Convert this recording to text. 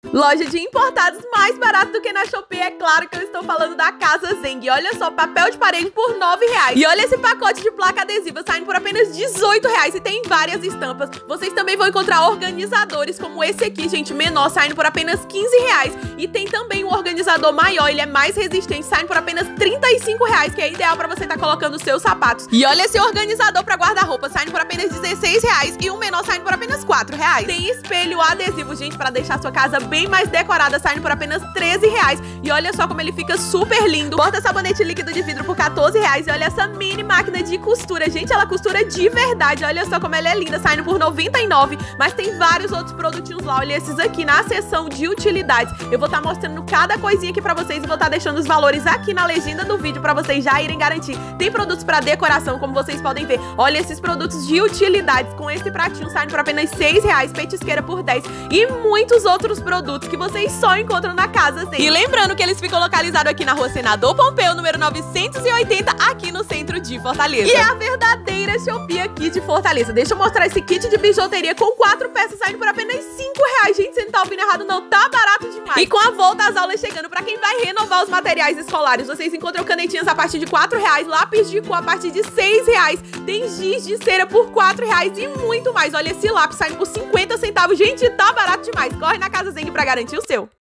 Loja de importados mais barato do que na Shopee, é claro que eu estou falando da Casa Zeng. Olha só, papel de parede por R$9. E olha esse pacote de placa adesiva saindo por apenas R$18 e tem várias estampas. Vocês também vão encontrar organizadores como esse aqui, gente, menor, saindo por apenas R$15. E tem também um organizador maior, ele é mais resistente, saindo por apenas R$35, que é ideal pra você estar colocando os seus sapatos. E olha esse organizador pra guarda-roupa, saindo por apenas R$16 e um menor saindo por apenas R$4. Tem espelho adesivo, gente, pra deixar sua casa bem mais decorada, saindo por apenas R$13. E olha só como ele fica super lindo. Porta sabonete líquido de vidro por R$14. E olha essa mini máquina de costura. Gente, ela costura de verdade. Olha só como ela é linda, saindo por R$99. Mas tem vários outros produtinhos lá. Olha esses aqui na seção de utilidades. Eu vou estar mostrando cada coisinha aqui pra vocês e vou estar deixando os valores aqui na legenda do vídeo pra vocês já irem garantir. Tem produtos pra decoração, como vocês podem ver. Olha esses produtos de utilidades com esse pratinho saindo por apenas R$6, petisqueira por R$10 e muitos outros produtos que vocês só encontram na Casa Zeng. E lembrando que eles ficam localizados aqui na Rua Senador Pompeu, número 980, aqui no centro de Fortaleza. E é a verdadeira Shopee aqui de Fortaleza. Deixa eu mostrar esse kit de bijuteria com 4 peças saindo por apenas R$5. Gente, você não tá ouvindo errado não, tá barato demais. E com a volta às aulas chegando, pra quem vai renovar os materiais escolares, vocês encontram canetinhas a partir de R$4, lápis de cor a partir de R$6, tem giz de cera por R$4 e muito mais. Olha esse lápis saindo por 50 centavos. Gente, tá barato demais. Corre na Casa Zeng pra garantir o seu.